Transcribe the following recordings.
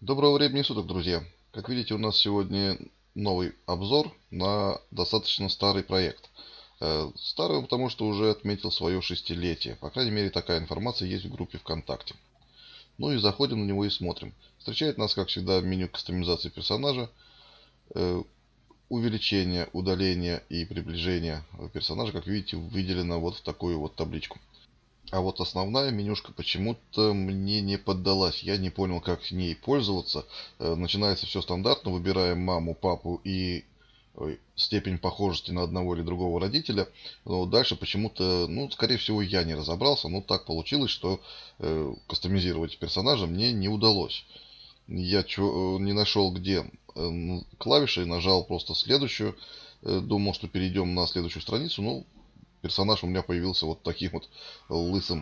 Доброго времени суток, друзья! Как видите, у нас сегодня новый обзор на достаточно старый проект. Старый, потому что уже отметил свое шестилетие. По крайней мере, такая информация есть в группе ВКонтакте. Ну и заходим на него и смотрим. Встречает нас, как всегда, меню кастомизации персонажа, э, увеличение, удаление и приближение персонажа, как видите, выделено вот в такую вот табличку. А вот основная менюшка почему-то мне не поддалась. Я не понял, как с ней пользоваться. Начинается все стандартно. Выбираем маму, папу и степень похожести на одного или другого родителя. Но дальше почему-то, ну, скорее всего, я не разобрался. Но так получилось, что кастомизировать персонажа мне не удалось. Я не нашел, где клавиши, нажал просто следующую. Думал, что перейдем на следующую страницу. Ну, персонаж у меня появился вот таким вот лысым.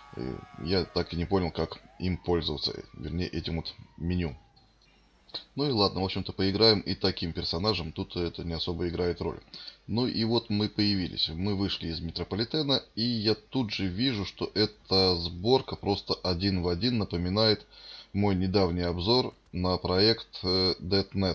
Я так и не понял, как им пользоваться, вернее, этим вот меню. Ну и ладно, в общем-то, поиграем и таким персонажем, тут это не особо играет роль. Ну и вот мы появились, мы вышли из метрополитена, и я тут же вижу, что эта сборка просто один в один напоминает мой недавний обзор на проект .NET.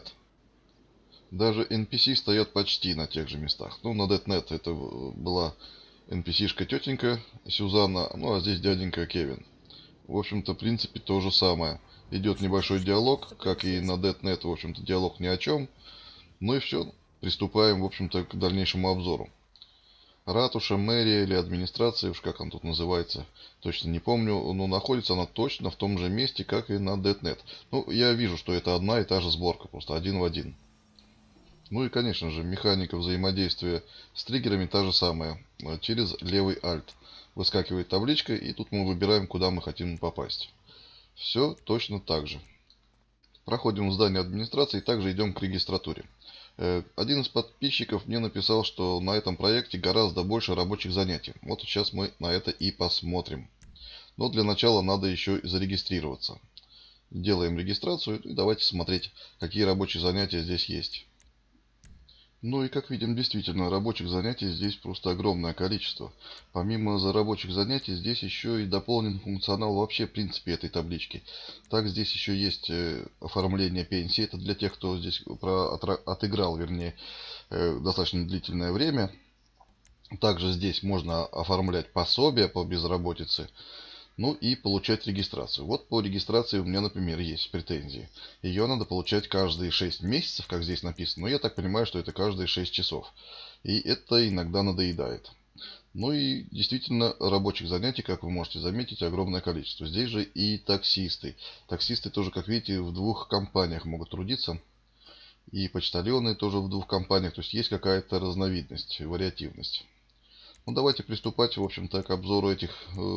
Даже NPC стоят почти на тех же местах. Ну, на .NET это была NPC-шка тетенька Сюзанна, ну а здесь дяденька Кевин. В общем-то, в принципе, то же самое. Идет небольшой диалог, как и на .NET, в общем-то, диалог ни о чем. Ну и все, приступаем, в общем-то, к дальнейшему обзору. Ратуша, мэрия или администрация, уж как она тут называется, точно не помню, но находится она точно в том же месте, как и на .NET. Ну, я вижу, что это одна и та же сборка, просто один в один. Ну и, конечно же, механика взаимодействия с триггерами та же самая. Через левый Alt выскакивает табличка, и тут мы выбираем, куда мы хотим попасть. Все точно так же. Проходим в здание администрации и также идем к регистратуре. Один из подписчиков мне написал, что на этом проекте гораздо больше рабочих занятий. Вот сейчас мы на это и посмотрим. Но для начала надо еще и зарегистрироваться. Делаем регистрацию и давайте смотреть, какие рабочие занятия здесь есть. Ну и как видим, действительно, рабочих занятий здесь просто огромное количество. Помимо рабочих занятий, здесь еще и дополнен функционал вообще в принципе этой таблички. Так, здесь еще есть оформление пенсии. Это для тех, кто здесь отыграл, вернее, достаточно длительное время. Также здесь можно оформлять пособия по безработице. Ну и получать регистрацию. Вот по регистрации у меня, например, есть претензии. Ее надо получать каждые 6 месяцев, как здесь написано. Но я так понимаю, что это каждые 6 часов. И это иногда надоедает. Ну и действительно рабочих занятий, как вы можете заметить, огромное количество. Здесь же и таксисты. Таксисты тоже, как видите, в двух компаниях могут трудиться. И почтальоны тоже в двух компаниях. То есть есть какая-то разновидность, вариативность. Ну давайте приступать, в общем-то, к обзору этих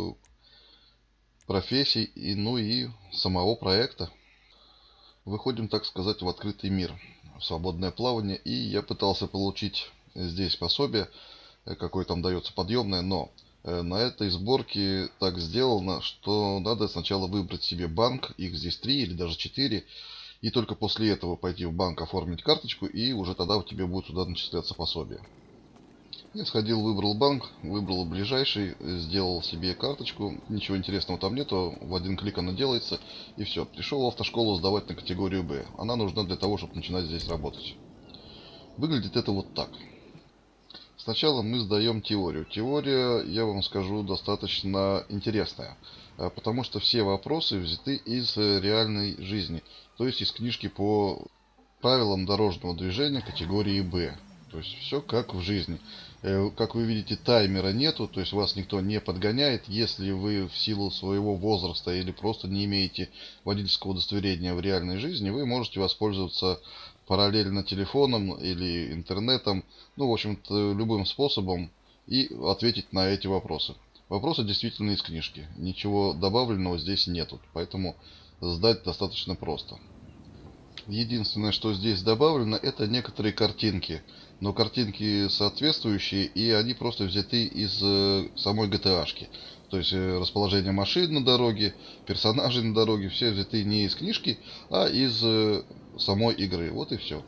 профессий и, ну и самого проекта. Выходим, так сказать, в открытый мир, в свободное плавание. И я пытался получить здесь пособие, какое там дается подъемное, но на этой сборке так сделано, что надо сначала выбрать себе банк, их здесь 3 или даже 4, и только после этого пойти в банк, оформить карточку, и уже тогда у тебя будет туда начисляться пособие. Я сходил, выбрал банк, выбрал ближайший, сделал себе карточку. Ничего интересного там нету, в один клик она делается, и все. Пришел в автошколу сдавать на категорию Б. Она нужна для того, чтобы начинать здесь работать. Выглядит это вот так. Сначала мы сдаем теорию. Теория, я вам скажу, достаточно интересная, потому что все вопросы взяты из реальной жизни, то есть из книжки по правилам дорожного движения категории Б. То есть все как в жизни. Как вы видите, таймера нету, то есть вас никто не подгоняет. Если вы в силу своего возраста или просто не имеете водительского удостоверения в реальной жизни, вы можете воспользоваться параллельно телефоном или интернетом, ну, в общем-то, любым способом и ответить на эти вопросы. Вопросы действительно из книжки. Ничего добавленного здесь нету, поэтому сдать достаточно просто. Единственное, что здесь добавлено, это некоторые картинки. Но картинки соответствующие, и они просто взяты из самой GTA-шки. То есть расположение машин на дороге, персонажей на дороге, все взяты не из книжки, а из самой игры. Вот и все.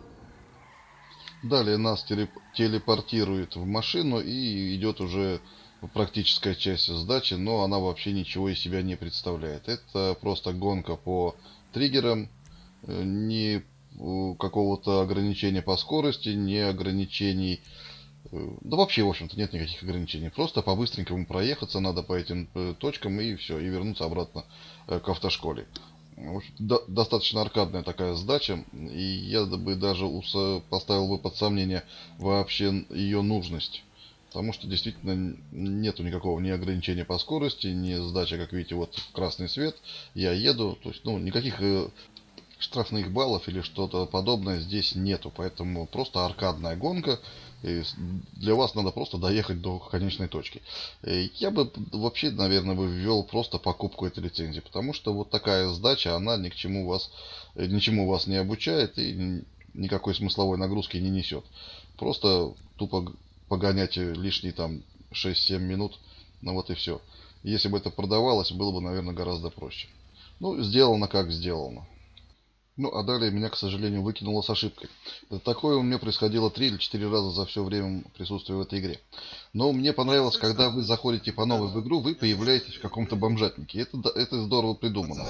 Далее нас телепортирует в машину и идет уже практическая часть сдачи, но она вообще ничего из себя не представляет. Это просто гонка по триггерам, ни какого-то ограничения по скорости, ни ограничений. Да вообще, в общем-то, нет никаких ограничений. Просто по-быстренькому проехаться надо по этим точкам и все, и вернуться обратно к автошколе. В общем, достаточно аркадная такая сдача, и я бы даже поставил бы под сомнение вообще ее нужность. Потому что действительно нету никакого ни ограничения по скорости, ни сдачи, как видите, вот красный свет, я еду, то есть, ну, никаких штрафных баллов или что-то подобное здесь нету, поэтому просто аркадная гонка, и для вас надо просто доехать до конечной точки. Я бы вообще, наверное, бы ввел просто покупку этой лицензии, потому что вот такая сдача, она ни к чему вас, ничему вас не обучает и никакой смысловой нагрузки не несет. Просто тупо погонять лишние там 6-7 минут, ну вот и все. Если бы это продавалось, было бы, наверное, гораздо проще. Ну, сделано как сделано. Ну, а далее меня, к сожалению, выкинуло с ошибкой. Такое у меня происходило 3 или 4 раза за все время присутствия в этой игре. Но мне понравилось, когда вы заходите по новой в игру, вы появляетесь в каком-то бомжатнике. Это здорово придумано.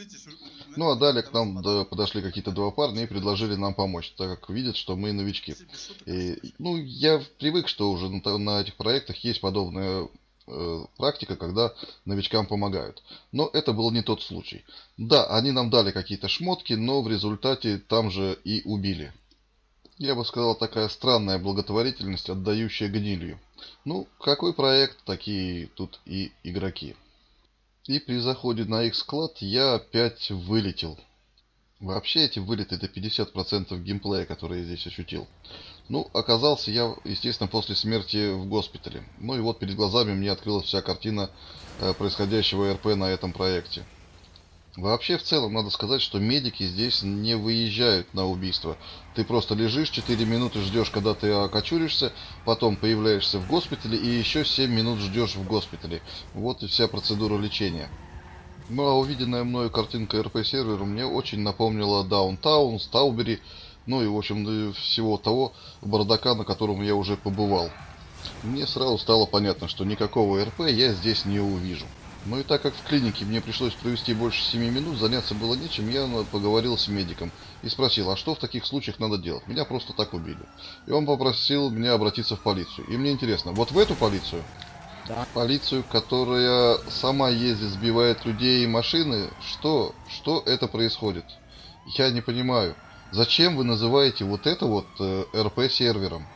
Ну, а далее к нам подошли какие-то два парня и предложили нам помочь, так как видят, что мы новички. И, ну, я привык, что уже на этих проектах есть подобная практика, когда новичкам помогают. Но это был не тот случай. Да, они нам дали какие-то шмотки, но в результате там же и убили. Я бы сказал, такая странная благотворительность, отдающая гнилью. Ну, какой проект, такие тут и игроки. И при заходе на их склад я опять вылетел. Вообще эти вылеты это 50% геймплея, который я здесь ощутил. Ну, оказался я, естественно, после смерти в госпитале. Ну и вот перед глазами мне открылась вся картина происходящего РП на этом проекте. Вообще, в целом, надо сказать, что медики здесь не выезжают на убийство. Ты просто лежишь 4 минуты, ждешь, когда ты окочуришься, потом появляешься в госпитале и еще 7 минут ждешь в госпитале. Вот и вся процедура лечения. Ну а увиденная мною картинка РП сервера мне очень напомнила Даунтаун, Стаубери, ну и в общем всего того бардака, на котором я уже побывал. Мне сразу стало понятно, что никакого РП я здесь не увижу. Ну и так как в клинике мне пришлось провести больше 7 минут, заняться было нечем, я поговорил с медиком и спросил, а что в таких случаях надо делать? Меня просто так убили. И он попросил меня обратиться в полицию. И мне интересно, вот в эту полицию? Да. Полицию, которая сама ездит, сбивает людей и машины? Что это происходит? Я не понимаю. Зачем вы называете вот это вот РП-сервером?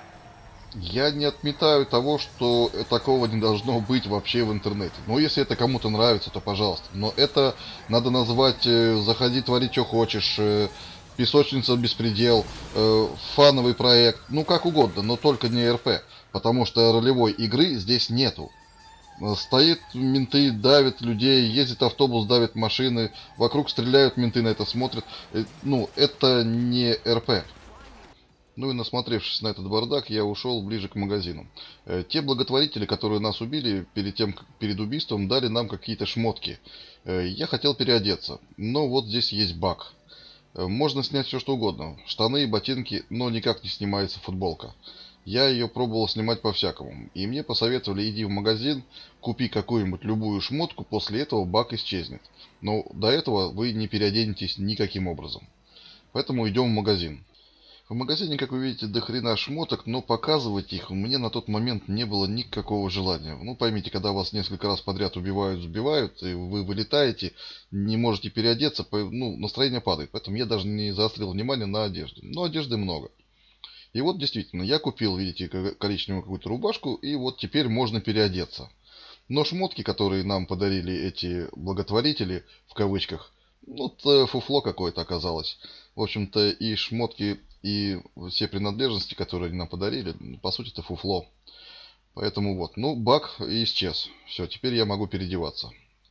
Я не отметаю того, что такого не должно быть вообще в интернете. Ну, если это кому-то нравится, то пожалуйста. Но это надо назвать «Заходи, твори, что хочешь», «Песочница беспредел», «Фановый проект», ну, как угодно, но только не РП. Потому что ролевой игры здесь нету. Стоит менты, давят людей, ездит автобус, давит машины, вокруг стреляют, менты на это смотрят. Ну, это не РП. Ну и насмотревшись на этот бардак, я ушел ближе к магазину. Те благотворители, которые нас убили перед убийством, дали нам какие-то шмотки. Я хотел переодеться, но вот здесь есть баг. Можно снять все что угодно. Штаны, ботинки, но никак не снимается футболка. Я ее пробовал снимать по-всякому. И мне посоветовали, иди в магазин, купи какую-нибудь любую шмотку, после этого баг исчезнет. Но до этого вы не переоденетесь никаким образом. Поэтому идем в магазин. В магазине, как вы видите, до хрена шмоток, но показывать их у меня на тот момент не было никакого желания. Ну, поймите, когда вас несколько раз подряд убивают, сбивают, и вы вылетаете, не можете переодеться, ну, настроение падает. Поэтому я даже не заострил внимание на одежде. Но одежды много. И вот действительно, я купил, видите, коричневую какую-то рубашку, и вот теперь можно переодеться. Но шмотки, которые нам подарили эти благотворители, в кавычках, ну, это фуфло какое-то оказалось. В общем-то, и шмотки, и все принадлежности, которые они нам подарили, по сути, это фуфло. Поэтому вот, ну, баг исчез. Все, теперь я могу переодеваться.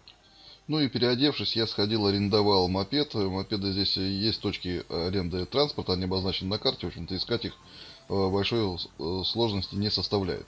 Ну и переодевшись, я сходил, арендовал мопед. Мопеды здесь есть точки аренды транспорта, они обозначены на карте. В общем-то, искать их большой сложности не составляет.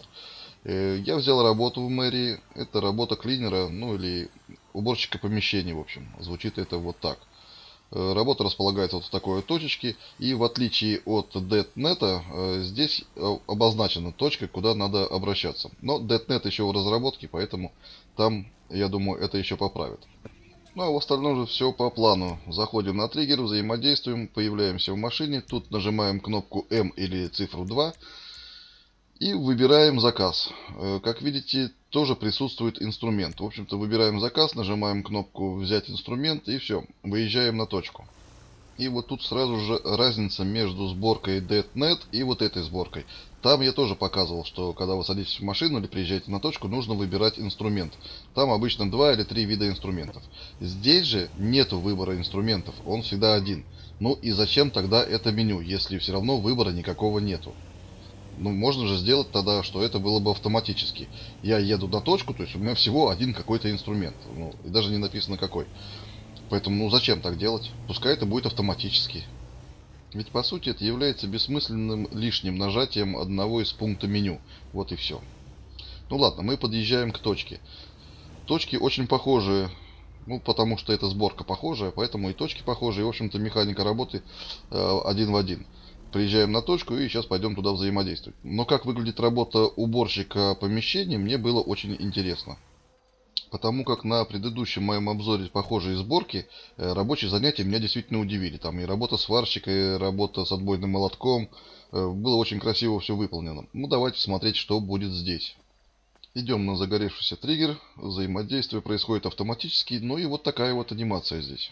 Я взял работу в мэрии. Это работа клинера, ну или уборщика помещений, в общем. Звучит это вот так. Работа располагается вот в такой точечке. И в отличие от DetNet, здесь обозначена точка, куда надо обращаться. Но DetNet еще в разработке, поэтому там, я думаю, это еще поправят. Ну а в остальном же все по плану. Заходим на триггер, взаимодействуем, появляемся в машине. Тут нажимаем кнопку М или цифру 2 и выбираем заказ. Как видите, тоже присутствует инструмент. В общем-то, выбираем заказ, нажимаем кнопку «Взять инструмент» и все, выезжаем на точку. И вот тут сразу же разница между сборкой DeadNet и вот этой сборкой. Там я тоже показывал, что когда вы садитесь в машину или приезжаете на точку, нужно выбирать инструмент. Там обычно 2 или 3 вида инструментов. Здесь же нету выбора инструментов, он всегда один. Ну и зачем тогда это меню, если все равно выбора никакого нету? Ну, можно же сделать тогда, что это было бы автоматически. Я еду на точку, то есть у меня всего один какой-то инструмент. Ну, и даже не написано какой. Поэтому, ну зачем так делать? Пускай это будет автоматически. Ведь по сути это является бессмысленным лишним нажатием одного из пунктов меню. Вот и все. Ну ладно, мы подъезжаем к точке. Точки очень похожие. Ну, потому что эта сборка похожая, поэтому и точки похожие. И, в общем-то, механика работы один в один. Приезжаем на точку и сейчас пойдем туда взаимодействовать. Но как выглядит работа уборщика помещений, мне было очень интересно. Потому как на предыдущем моем обзоре похожие сборки, рабочие занятия меня действительно удивили. Там и работа сварщика, и работа с отбойным молотком. Было очень красиво все выполнено. Ну, давайте смотреть, что будет здесь. Идем на загоревшийся триггер. Взаимодействие происходит автоматически. Ну и вот такая вот анимация здесь.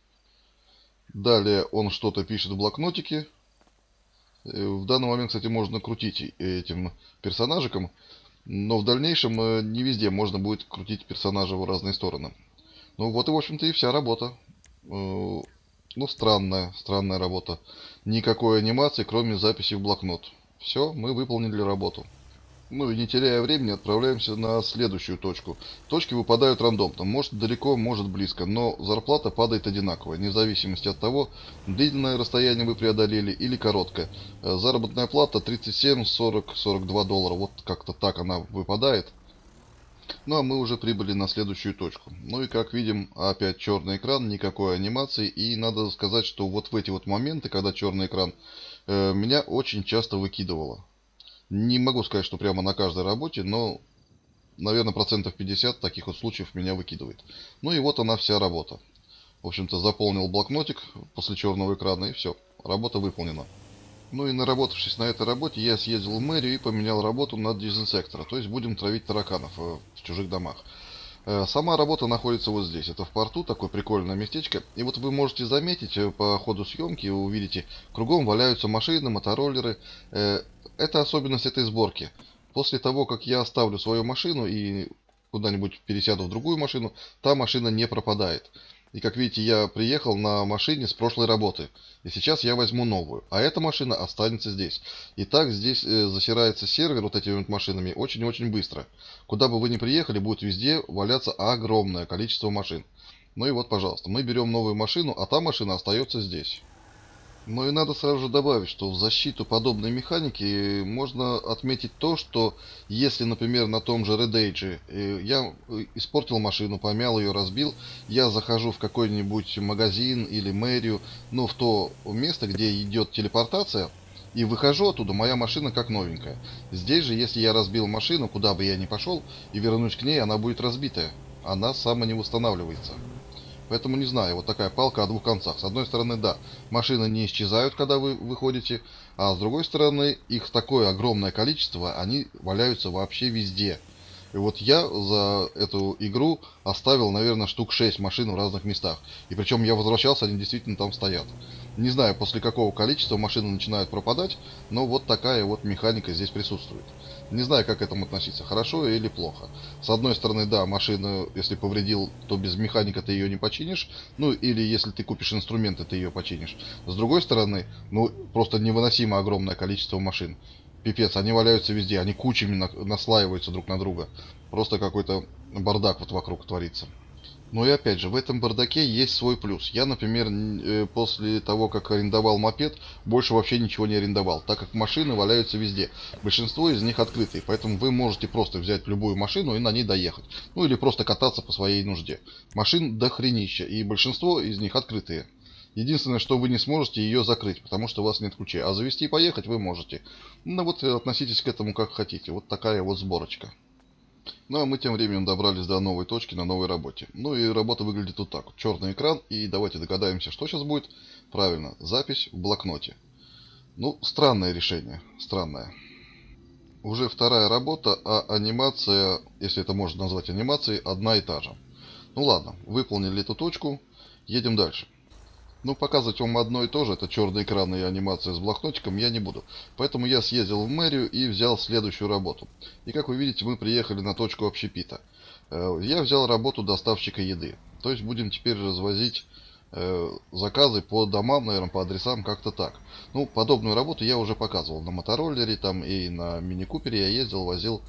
Далее он что-то пишет в блокнотике. В данный момент, кстати, можно крутить этим персонажиком. Но в дальнейшем не везде можно будет крутить персонажа в разные стороны. Ну вот и, в общем-то, и вся работа. Ну, странная работа. Никакой анимации, кроме записи в блокнот. Все, мы выполнили работу. Ну и не теряя времени, отправляемся на следующую точку. Точки выпадают рандомно. Может далеко, может близко. Но зарплата падает одинаково, вне зависимости от того, длительное расстояние вы преодолели или короткое. Заработная плата 37, 40, 42 доллара. Вот как-то так она выпадает. Ну а мы уже прибыли на следующую точку. Ну и как видим, опять черный экран, никакой анимации. И надо сказать, что вот в эти вот моменты, когда черный экран, меня очень часто выкидывало. Не могу сказать, что прямо на каждой работе, но, наверное, процентов 50 таких вот случаев меня выкидывает. Ну и вот она вся работа. В общем-то, заполнил блокнотик после черного экрана, и все. Работа выполнена. Ну и наработавшись на этой работе, я съездил в мэрию и поменял работу на дезинсектора. То есть будем травить тараканов в чужих домах. Сама работа находится вот здесь. Это в порту, такое прикольное местечко. И вот вы можете заметить по ходу съемки, вы увидите, кругом валяются машины, мотороллеры. Это особенность этой сборки. После того, как я оставлю свою машину и куда-нибудь пересяду в другую машину, та машина не пропадает. И как видите, я приехал на машине с прошлой работы. И сейчас я возьму новую. А эта машина останется здесь. И так здесь засирается сервер вот этими вот машинами очень-очень быстро. Куда бы вы ни приехали, будет везде валяться огромное количество машин. Ну и вот, пожалуйста, мы берем новую машину, а та машина остается здесь. Ну и надо сразу же добавить, что в защиту подобной механики можно отметить то, что если, например, на том же Red Age я испортил машину, помял ее, разбил, я захожу в какой-нибудь магазин или мэрию, ну в то место, где идет телепортация, и выхожу оттуда, моя машина как новенькая. Здесь же, если я разбил машину, куда бы я ни пошел, и вернусь к ней, она будет разбитая. Она сама не восстанавливается. Поэтому не знаю, вот такая палка о двух концах. С одной стороны, да, машины не исчезают, когда вы выходите, а с другой стороны, их такое огромное количество, они валяются вообще везде. И вот я за эту игру оставил, наверное, штук 6 машин в разных местах. И причем я возвращался, они действительно там стоят. Не знаю, после какого количества машины начинают пропадать, но вот такая вот механика здесь присутствует. Не знаю, как к этому относиться, хорошо или плохо. С одной стороны, да, машину, если повредил, то без механика ты ее не починишь. Ну, или если ты купишь инструменты, ты ее починишь. С другой стороны, ну, просто невыносимо огромное количество машин. Пипец, они валяются везде, они кучами наслаиваются друг на друга. Просто какой-то бардак вот вокруг творится. Ну и опять же, в этом бардаке есть свой плюс. Я, например, после того, как арендовал мопед, больше вообще ничего не арендовал, так как машины валяются везде. Большинство из них открытые, поэтому вы можете просто взять любую машину и на ней доехать. Ну или просто кататься по своей нужде. Машин дохренища, и большинство из них открытые. Единственное, что вы не сможете ее закрыть, потому что у вас нет ключей. А завести и поехать вы можете. Ну вот относитесь к этому как хотите. Вот такая вот сборочка. Ну а мы тем временем добрались до новой точки на новой работе. Ну и работа выглядит вот так. Черный экран, и давайте догадаемся, что сейчас будет. Правильно, запись в блокноте. Ну, странное решение, странное. Уже вторая работа, а анимация, если это можно назвать анимацией, одна и та же. Ну ладно, выполнили эту точку, едем дальше. Ну, показывать вам одно и то же, это черный экран и анимация с блокнотиком, я не буду. Поэтому я съездил в мэрию и взял следующую работу. И как вы видите, мы приехали на точку общепита. Я взял работу доставщика еды. То есть будем теперь развозить заказы по домам, наверное, по адресам, как-то так. Ну, подобную работу я уже показывал на мотороллере, там и на мини-купере я ездил, возил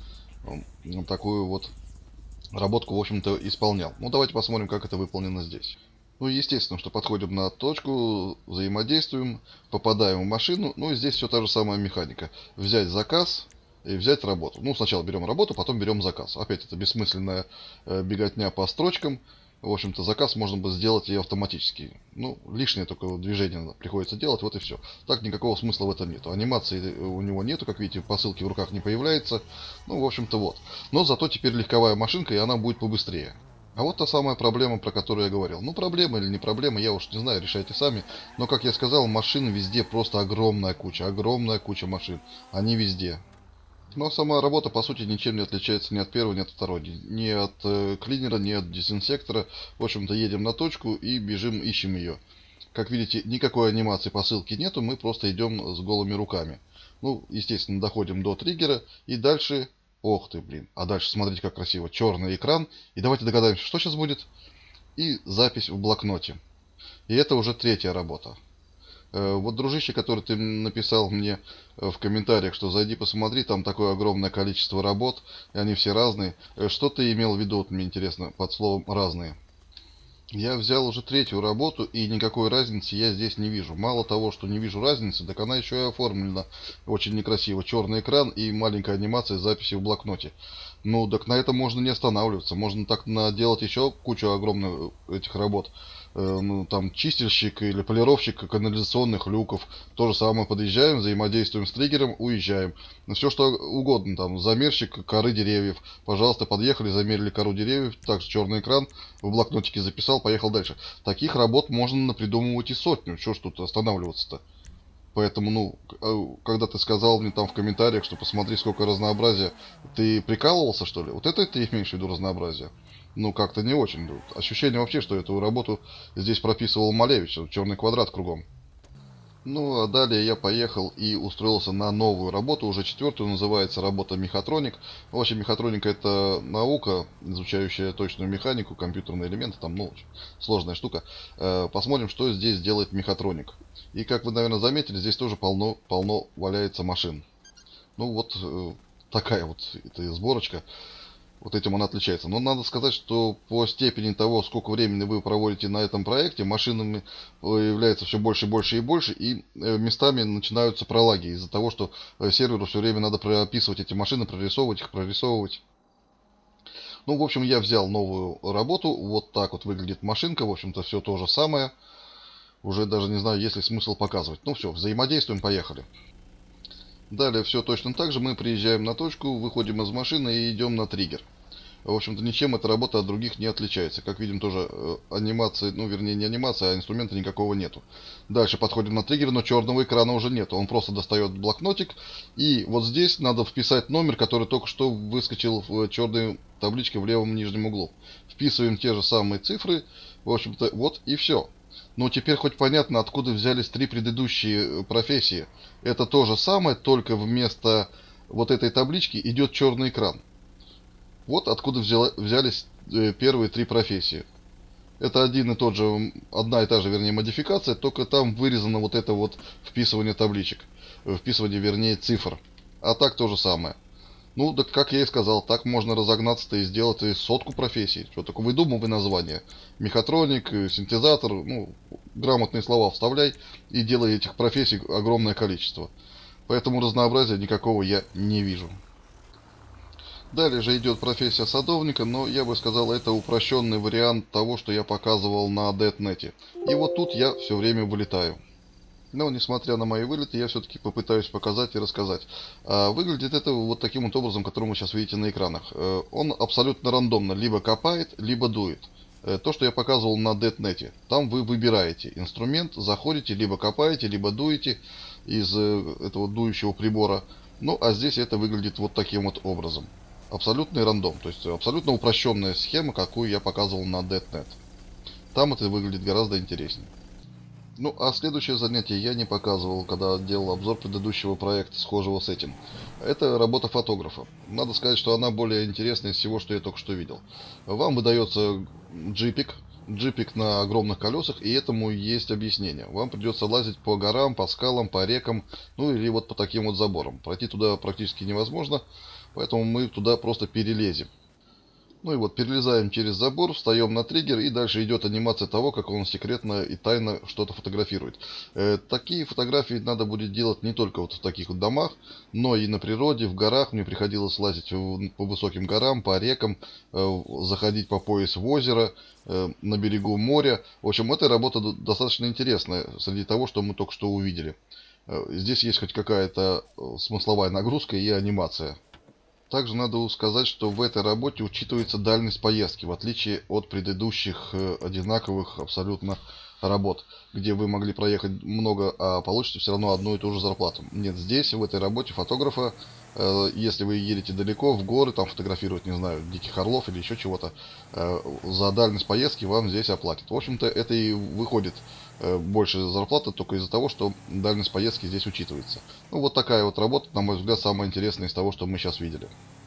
такую вот работку, в общем-то, исполнял. Ну, давайте посмотрим, как это выполнено здесь. Ну, естественно, что подходим на точку, взаимодействуем, попадаем в машину. Ну, и здесь все та же самая механика. Взять заказ и взять работу. Ну, сначала берем работу, потом берем заказ. Опять это бессмысленная беготня по строчкам. В общем-то, заказ можно бы сделать и автоматически. Ну, лишнее только движение приходится делать, вот и все. Так никакого смысла в этом нету. Анимации у него нету, как видите, посылки в руках не появляется. Ну, в общем-то, вот. Но зато теперь легковая машинка, и она будет побыстрее. А вот та самая проблема, про которую я говорил. Ну, проблема или не проблема, я уж не знаю, решайте сами. Но, как я сказал, машин везде просто огромная куча машин. Они везде. Но сама работа, по сути, ничем не отличается ни от первой, ни от второй. Ни от клинера, ни от дезинсектора. В общем-то, едем на точку и бежим, ищем ее. Как видите, никакой анимации посылки нету, мы просто идем с голыми руками. Ну, естественно, доходим до триггера и дальше... Ох ты, блин. А дальше смотрите, как красиво. Черный экран. И давайте догадаемся, что сейчас будет. И запись в блокноте. И это уже третья работа. Вот, дружище, который ты написал мне в комментариях, что зайди посмотри, там такое огромное количество работ, и они все разные. Что ты имел в виду, вот мне интересно, под словом «разные»? Я взял уже третью работу, и никакой разницы я здесь не вижу. Мало того, что не вижу разницы, так она еще и оформлена очень некрасиво. Черный экран и маленькая анимация записи в блокноте. Ну, так на этом можно не останавливаться. Можно так наделать еще кучу огромных этих работ. Ну, там, чистильщик или полировщик канализационных люков. То же самое, подъезжаем, взаимодействуем с триггером, уезжаем. Все что угодно, там, замерщик коры деревьев. Пожалуйста, подъехали, замерили кору деревьев. Также черный экран, в блокнотике записал, поехал дальше. Таких работ можно напридумывать и сотню. Чего ж тут останавливаться-то? Поэтому, ну, когда ты сказал мне там в комментариях, что посмотри, сколько разнообразия, ты прикалывался, что ли? Вот это ты имеешь в виду разнообразие? Ну, как-то не очень. Ощущение вообще, что эту работу здесь прописывал Малевич, черный квадрат кругом. Ну, а далее я поехал и устроился на новую работу, уже четвертую, называется работа мехатроник. Вообще, мехатроника — это наука, изучающая точную механику, компьютерные элементы, там, ну, сложная штука. Посмотрим, что здесь делает мехатроник. И, как вы, наверное, заметили, здесь тоже полно валяется машин. Ну, вот такая вот эта сборочка. Вот этим она отличается. Но надо сказать, что по степени того, сколько времени вы проводите на этом проекте, машинами является все больше и больше и больше, и местами начинаются пролаги из-за того, что серверу все время надо прописывать эти машины, прорисовывать их, прорисовывать. Ну, в общем, я взял новую работу. Вот так вот выглядит машинка. В общем-то, все то же самое. Уже даже не знаю, есть ли смысл показывать. Ну все, взаимодействуем, поехали. Далее все точно так же. Мы приезжаем на точку, выходим из машины и идем на триггер. В общем-то, ничем эта работа от других не отличается. Как видим, тоже анимации, ну, вернее, не анимация, а инструмента никакого нету. Дальше подходим на триггер, но черного экрана уже нету. Он просто достает блокнотик. И вот здесь надо вписать номер, который только что выскочил в черной табличке в левом нижнем углу. Вписываем те же самые цифры. В общем-то, вот и все. Ну, теперь хоть понятно, откуда взялись три предыдущие профессии. Это то же самое, только вместо вот этой таблички идет черный экран. Вот откуда взялись первые три профессии. Это один и тот же, одна и та же, вернее, модификация, только там вырезано вот это вот вписывание табличек. Вписывание, вернее, цифр. А так то же самое. Ну, да, как я и сказал, так можно разогнаться-то и сделать и сотку профессий. Что только выдумывай название. Мехатроник, синтезатор, ну, грамотные слова вставляй и делай этих профессий огромное количество. Поэтому разнообразия никакого я не вижу. Далее же идет профессия садовника, но я бы сказал, это упрощенный вариант того, что я показывал на DeadNet. И вот тут я все время вылетаю. Но, несмотря на мои вылеты, я все-таки попытаюсь показать и рассказать. Выглядит это вот таким вот образом, который вы сейчас видите на экранах. Он абсолютно рандомно либо копает, либо дует. То, что я показывал на DeadNet, там вы выбираете инструмент, заходите, либо копаете, либо дуете из этого дующего прибора. Ну, а здесь это выглядит вот таким вот образом. Абсолютный рандом, то есть абсолютно упрощенная схема, какую я показывал на DeadNet. Там это выглядит гораздо интереснее. Ну, а следующее занятие я не показывал, когда делал обзор предыдущего проекта, схожего с этим. Это работа фотографа. Надо сказать, что она более интересная из всего, что я только что видел. Вам выдается джипик на огромных колесах, и этому есть объяснение. Вам придется лазить по горам, по скалам, по рекам, ну или вот по таким вот заборам. Пройти туда практически невозможно, поэтому мы туда просто перелезем. Ну и вот перелезаем через забор, встаем на триггер, и дальше идет анимация того, как он секретно и тайно что-то фотографирует. Такие фотографии надо будет делать не только вот в таких вот домах, но и на природе, в горах. Мне приходилось лазить по высоким горам, по рекам, заходить по пояс в озеро, на берегу моря. В общем, эта работа достаточно интересная среди того, что мы только что увидели. Здесь есть хоть какая-то смысловая нагрузка и анимация. Также надо сказать, что в этой работе учитывается дальность поездки, в отличие от предыдущих одинаковых абсолютно работ, где вы могли проехать много, а получите все равно одну и ту же зарплату. Нет, здесь, в этой работе фотографа, если вы едете далеко, в горы, там фотографировать, не знаю, диких орлов или еще чего-то, за дальность поездки вам здесь оплатят. В общем-то, это и выходит больше зарплаты только из-за того, что дальность поездки здесь учитывается. Ну, вот такая вот работа, на мой взгляд, самая интересная из того, что мы сейчас видели.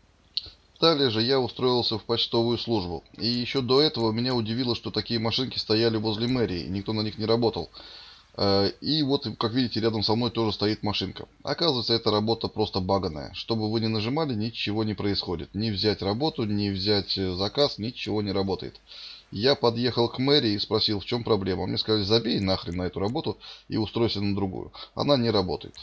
Далее же я устроился в почтовую службу. И еще до этого меня удивило, что такие машинки стояли возле мэрии, и никто на них не работал. И вот, как видите, рядом со мной тоже стоит машинка. Оказывается, эта работа просто баганая. Что бы вы ни нажимали, ничего не происходит. Ни взять работу, ни взять заказ, ничего не работает. Я подъехал к мэрии и спросил, в чем проблема. Мне сказали, забей нахрен на эту работу и устройся на другую. Она не работает.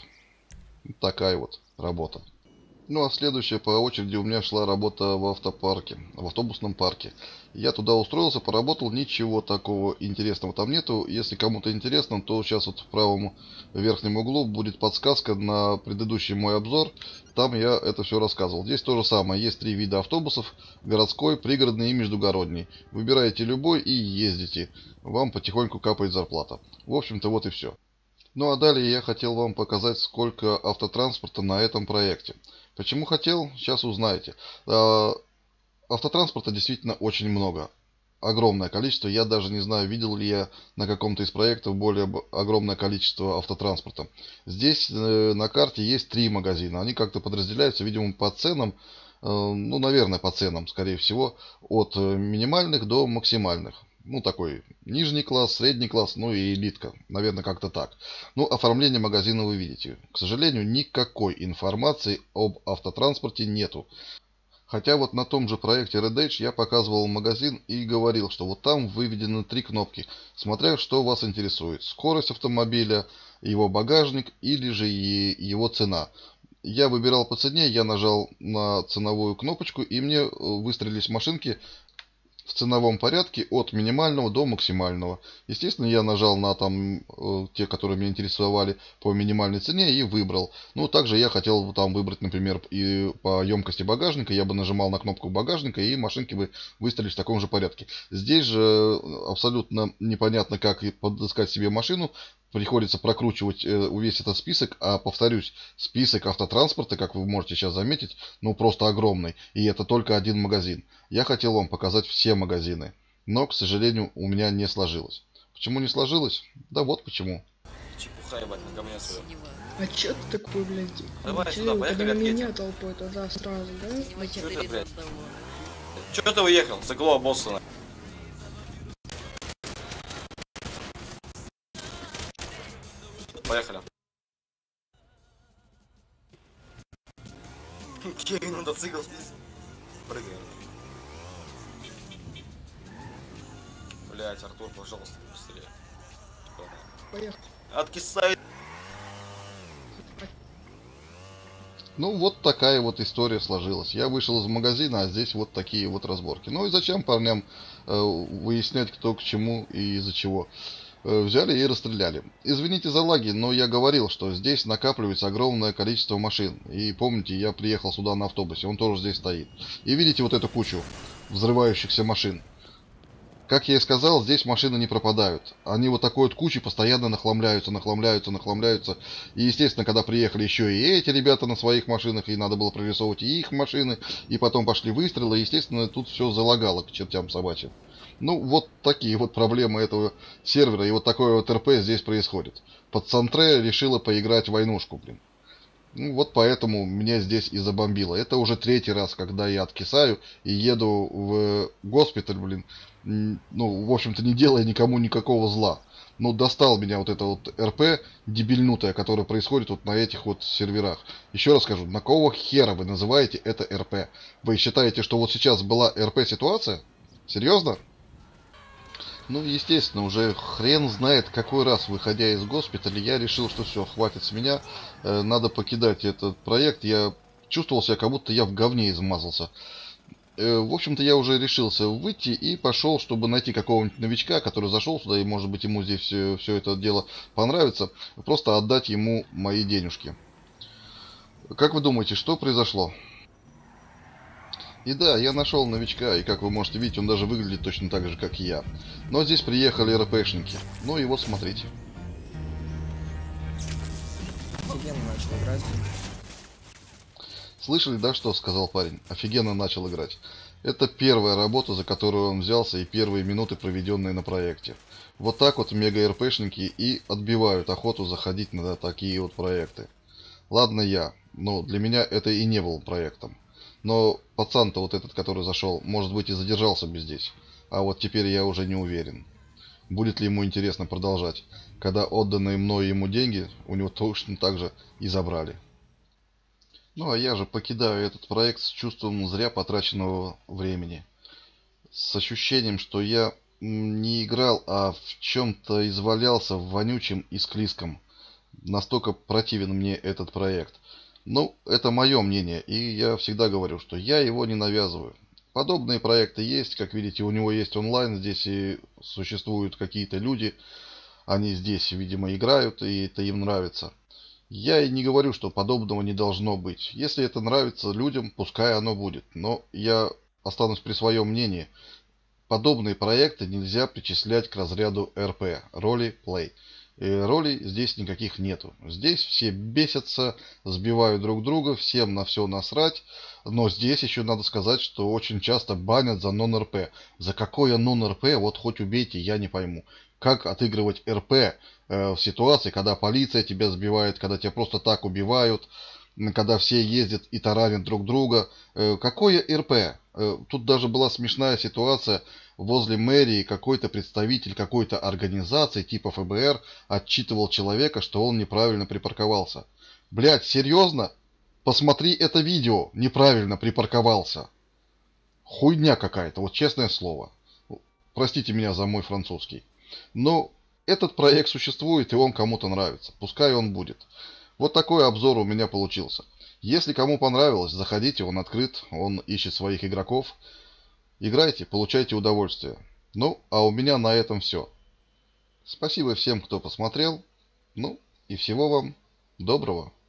Такая вот работа. Ну а следующая по очереди у меня шла работа в автопарке, в автобусном парке. Я туда устроился, поработал, ничего такого интересного там нету. Если кому-то интересно, то сейчас вот в правом верхнем углу будет подсказка на предыдущий мой обзор. Там я это все рассказывал. Здесь то же самое. Есть три вида автобусов: городской, пригородный и междугородний. Выбираете любой и ездите. Вам потихоньку капает зарплата. В общем-то вот и все. Ну а далее я хотел вам показать, сколько автотранспорта на этом проекте. Почему хотел, сейчас узнаете. Автотранспорта действительно очень много. Огромное количество. Я даже не знаю, видел ли я на каком-то из проектов более огромное количество автотранспорта. Здесь на карте есть три магазина. Они как-то подразделяются, видимо, по ценам. Ну, наверное, по ценам, скорее всего, от минимальных до максимальных. Ну, такой нижний класс, средний класс, ну и элитка. Наверное, как-то так. Ну, оформление магазина вы видите. К сожалению, никакой информации об автотранспорте нету. Хотя вот на том же проекте Red Edge я показывал магазин и говорил, что вот там выведены три кнопки, смотря что вас интересует. Скорость автомобиля, его багажник или же его цена. Я выбирал по цене, я нажал на ценовую кнопочку, и мне выстрелились машинки в ценовом порядке от минимального до максимального. Естественно, я нажал на там те, которые меня интересовали по минимальной цене и выбрал. Ну, также я хотел там выбрать, например, и по емкости багажника. Я бы нажимал на кнопку багажника, и машинки бы выстрелились в таком же порядке. Здесь же абсолютно непонятно, как подыскать себе машину. Приходится прокручивать весь этот список, а повторюсь, список автотранспорта, как вы можете сейчас заметить, ну просто огромный, и это только один магазин. Я хотел вам показать все магазины, но, к сожалению, у меня не сложилось. Почему не сложилось? Да вот почему. Чепуха, ебать, на говне свое. А чё ты такой, блядь? Давай Ты, сюда, поехали, когда на меня ответим. толпой, тогда сразу, да? Чё ты, блядь? Чё ты уехал? Загло обоссано. Поехали. Кевин, мотоцикл здесь. Прыгаем. Блять, Артур, пожалуйста, быстрее. Поехали. Откисай. Ну, вот такая вот история сложилась. Я вышел из магазина, а здесь вот такие вот разборки. Ну и зачем парням выяснять, кто к чему и из-за чего? взяли и расстреляли. Извините за лаги, но я говорил, что здесь накапливается огромное количество машин. И помните, я приехал сюда на автобусе, он тоже здесь стоит. И видите вот эту кучу взрывающихся машин. Как я и сказал, здесь машины не пропадают. Они вот такой вот кучей постоянно нахламляются. И, естественно, когда приехали еще и эти ребята на своих машинах, и надо было прорисовывать и их машины, и потом пошли выстрелы, естественно, тут все залагало к чертям собачьим. Ну, вот такие вот проблемы этого сервера, и вот такое вот РП здесь происходит. Пацантре решила поиграть в войнушку, блин. Ну, вот поэтому меня здесь и забомбило. Это уже третий раз, когда я откисаю и еду в госпиталь, блин. Ну, в общем-то, не делая никому никакого зла. Ну, достал меня вот это вот РП дебильнутое, которое происходит вот на этих вот серверах. Еще раз скажу, на какого хера вы называете это РП? Вы считаете, что вот сейчас была РП-ситуация? Серьезно? Ну, естественно, уже хрен знает какой раз, выходя из госпиталя, я решил, что все, хватит с меня, надо покидать этот проект. Я чувствовал себя, как будто я в говне измазался. В общем-то, я уже решился выйти и пошел, чтобы найти какого-нибудь новичка, который зашел сюда, и, может быть, ему здесь все это дело понравится, просто отдать ему мои денежки. Как вы думаете, что произошло? И да, я нашел новичка, и как вы можете видеть, он даже выглядит точно так же, как и я. Но здесь приехали РПшники. Ну и вот смотрите. Офигенно начал играть. Слышали, да, что сказал парень? Офигенно начал играть. Это первая работа, за которую он взялся, и первые минуты, проведенные на проекте. Вот так вот мега-РПшники и отбивают охоту заходить на такие вот проекты. Ладно я, но для меня это и не был проектом. Но пацан-то вот этот, который зашел, может быть и задержался бы здесь. А вот теперь я уже не уверен. Будет ли ему интересно продолжать, когда отданные мной ему деньги у него точно так же и забрали. Ну а я же покидаю этот проект с чувством зря потраченного времени. С ощущением, что я не играл, а в чем-то извалялся в вонючем и склизком. Настолько противен мне этот проект. Ну, это мое мнение, и я всегда говорю, что я его не навязываю. Подобные проекты есть, как видите, у него есть онлайн, здесь и существуют какие-то люди, они здесь, видимо, играют, и это им нравится. Я и не говорю, что подобного не должно быть. Если это нравится людям, пускай оно будет, но я останусь при своем мнении. Подобные проекты нельзя причислять к разряду РП, роли-плей. Ролей здесь никаких нету. Здесь все бесятся, сбивают друг друга, всем на все насрать. Но здесь еще надо сказать, что очень часто банят за нон-РП. За какое нон-РП, вот хоть убейте, я не пойму. Как отыгрывать РП в ситуации, когда полиция тебя сбивает, когда тебя просто так убивают, когда все ездят и таранят друг друга. Какое РП? Тут даже была смешная ситуация. Возле мэрии какой-то представитель какой-то организации типа ФБР отчитывал человека, что он неправильно припарковался. Блять, серьезно? Посмотри это видео. Неправильно припарковался. Хуйня какая-то, вот честное слово. Простите меня за мой французский. Но этот проект существует, и он кому-то нравится. Пускай он будет. Вот такой обзор у меня получился. Если кому понравилось, заходите, он открыт, он ищет своих игроков. Играйте, получайте удовольствие. Ну, а у меня на этом все. Спасибо всем, кто посмотрел. Ну, и всего вам доброго.